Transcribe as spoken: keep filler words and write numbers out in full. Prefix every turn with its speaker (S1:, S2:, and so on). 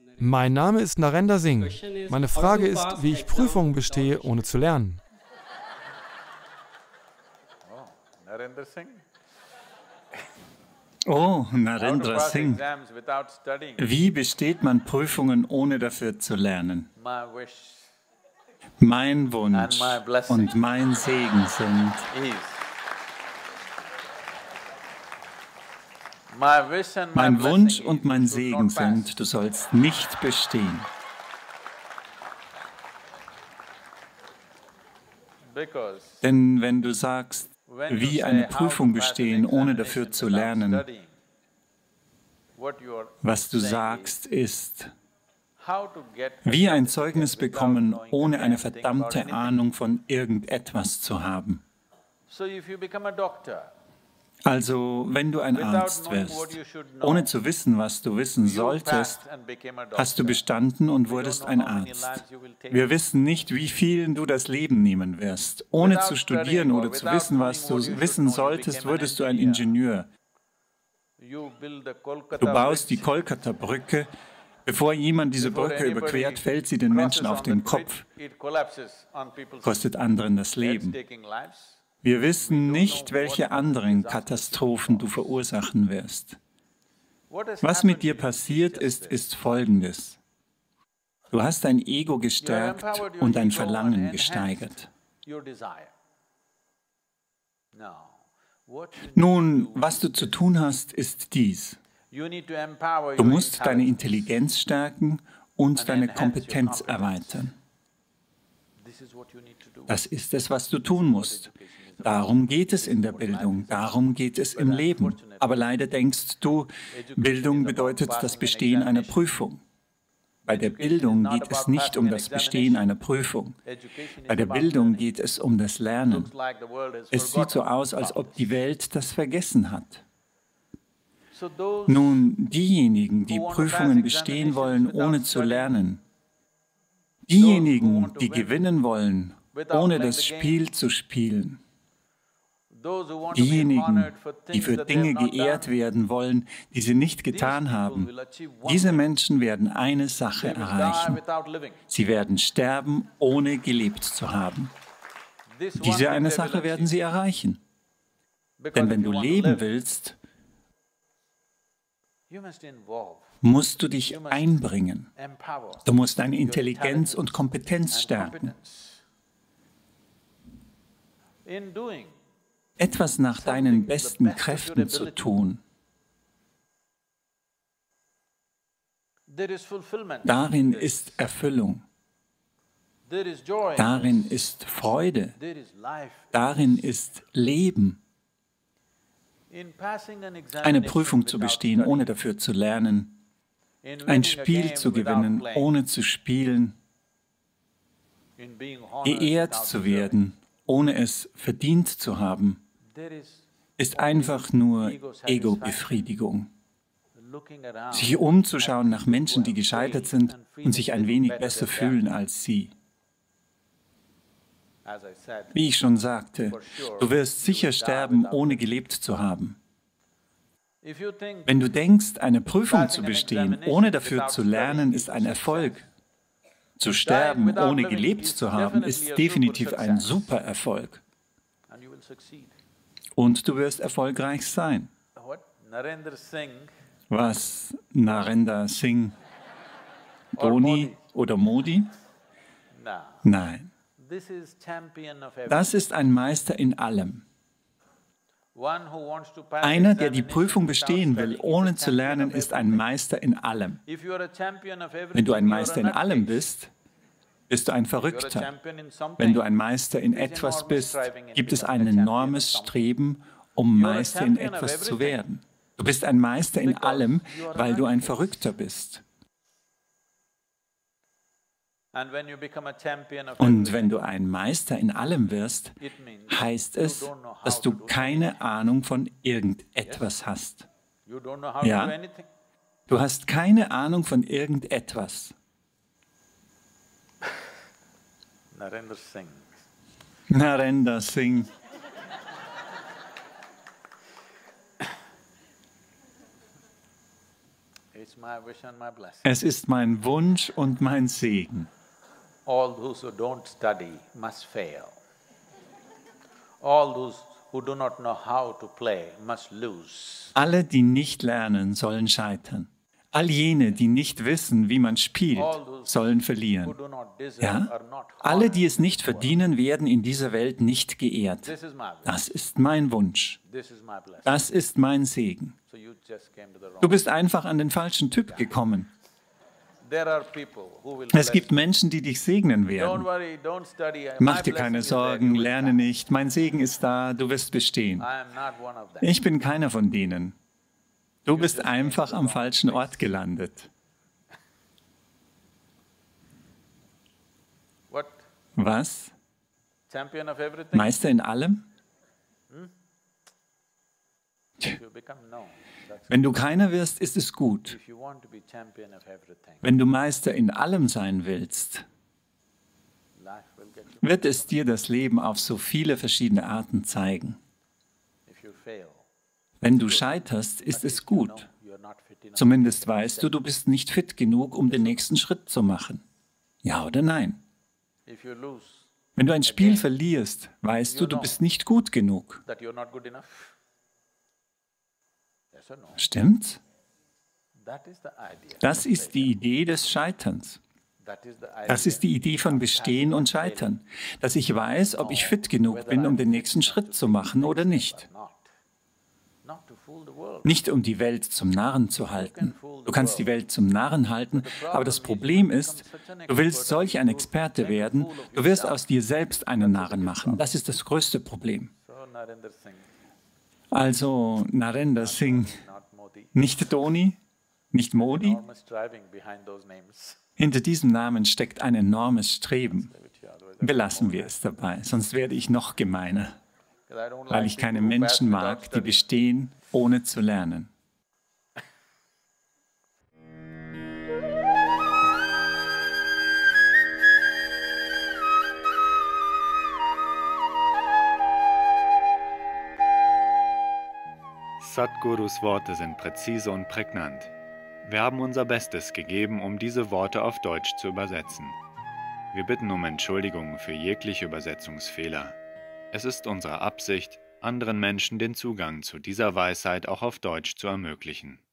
S1: Mein Name ist Narendra Singh. Meine Frage ist, wie ich Prüfungen bestehe, ohne zu lernen.
S2: Oh, Narendra Singh. Wie besteht man Prüfungen, ohne dafür zu lernen? Mein Wunsch und mein Segen sind, mein Wunsch und mein Segen sind, du sollst nicht bestehen. Denn wenn du sagst, wie eine Prüfung bestehen, ohne dafür zu lernen, was du sagst ist, wie ein Zeugnis bekommen, ohne eine verdammte Ahnung von irgendetwas zu haben. Also, wenn du ein Arzt wirst, ohne zu wissen, was du wissen solltest, hast du bestanden und wurdest ein Arzt. Wir wissen nicht, wie vielen du das Leben nehmen wirst. Ohne zu studieren oder zu wissen, was du wissen solltest, wurdest du ein Ingenieur. Du baust die Kolkata-Brücke. Bevor jemand diese Brücke überquert, fällt sie den Menschen auf den Kopf, kostet anderen das Leben. Wir wissen nicht, welche anderen Katastrophen du verursachen wirst. Was mit dir passiert ist, ist Folgendes. Du hast dein Ego gestärkt und dein Verlangen gesteigert. Nun, was du zu tun hast, ist dies. Du musst deine Intelligenz stärken und deine Kompetenz erweitern. Das ist es, was du tun musst. Darum geht es in der Bildung, darum geht es im Leben. Aber leider denkst du, Bildung bedeutet das Bestehen einer Prüfung. Bei der Bildung geht es nicht um das Bestehen einer Prüfung. Bei der Bildung geht es um das Lernen. Es sieht so aus, als ob die Welt das vergessen hat. Nun, diejenigen, die Prüfungen bestehen wollen, ohne zu lernen, diejenigen, die gewinnen wollen, ohne das Spiel zu spielen, diejenigen, die für Dinge geehrt werden wollen, die sie nicht getan haben, diese Menschen werden eine Sache erreichen. Sie werden sterben, ohne gelebt zu haben. Diese eine Sache werden sie erreichen. Denn wenn du leben willst, musst du dich einbringen. Du musst deine Intelligenz und Kompetenz stärken. Etwas nach deinen besten Kräften zu tun. Darin ist Erfüllung. Darin ist Freude. Darin ist Leben. Eine Prüfung zu bestehen, ohne dafür zu lernen. Ein Spiel zu gewinnen, ohne zu spielen. Geehrt zu werden, ohne es verdient zu haben, ist einfach nur Ego-Befriedigung. Sich umzuschauen nach Menschen, die gescheitert sind und sich ein wenig besser fühlen als sie. Wie ich schon sagte, du wirst sicher sterben, ohne gelebt zu haben. Wenn du denkst, eine Prüfung zu bestehen, ohne dafür zu lernen, ist ein Erfolg. Zu sterben, ohne gelebt zu haben, ist definitiv ein super Erfolg. Und du wirst erfolgreich sein. Was Narendra Singh, Dhoni oder Modi? Nein. Das ist ein Meister in allem. Einer, der die Prüfung bestehen will, ohne zu lernen, ist ein Meister in allem. Wenn du ein Meister in allem bist, bist du ein Verrückter. Wenn du ein Meister in etwas bist, gibt es ein enormes Streben, um Meister in etwas zu werden. Du bist ein Meister in allem, weil du ein Verrückter bist. Und wenn du ein Meister in allem wirst, heißt es, dass du keine Ahnung von irgendetwas hast. Ja? Du hast keine Ahnung von irgendetwas.
S3: Narendra Singh.
S2: Narendra Singh. Es ist mein Wunsch und mein Segen.
S3: All those who don't study must fail. All those who do not know how to play must lose.
S2: Alle, die nicht lernen, sollen scheitern. All jene, die nicht wissen, wie man spielt, sollen verlieren. Ja? Alle, die es nicht verdienen, werden in dieser Welt nicht geehrt. Das ist mein Wunsch. Das ist mein Segen. Du bist einfach an den falschen Typ gekommen. Es gibt Menschen, die dich segnen werden. Mach dir keine Sorgen, lerne nicht. Mein Segen ist da, du wirst bestehen. Ich bin keiner von denen. Du bist einfach am falschen Ort gelandet. Was? Meister in allem? Wenn du keiner wirst, ist es gut. Wenn du Meister in allem sein willst, wird es dir das Leben auf so viele verschiedene Arten zeigen. Wenn du scheiterst, ist es gut. Zumindest weißt du, du bist nicht fit genug, um den nächsten Schritt zu machen. Ja oder nein? Wenn du ein Spiel verlierst, weißt du, du bist nicht gut genug. Stimmt's? Das ist die Idee des Scheiterns. Das ist die Idee von Bestehen und Scheitern. Dass ich weiß, ob ich fit genug bin, um den nächsten Schritt zu machen oder nicht. Nicht um die Welt zum Narren zu halten. Du kannst die Welt zum Narren halten, aber das Problem ist, du willst solch ein Experte werden, du wirst aus dir selbst einen Narren machen. Das ist das größte Problem. Also Narendra Singh, nicht Dhoni, nicht Modi. Hinter diesem Namen steckt ein enormes Streben. Belassen wir es dabei, sonst werde ich noch gemeiner. Weil ich keine Menschen mag, die bestehen, ohne zu lernen.
S4: Sadhgurus Worte sind präzise und prägnant. Wir haben unser Bestes gegeben, um diese Worte auf Deutsch zu übersetzen. Wir bitten um Entschuldigung für jegliche Übersetzungsfehler. Es ist unsere Absicht, anderen Menschen den Zugang zu dieser Weisheit auch auf Deutsch zu ermöglichen.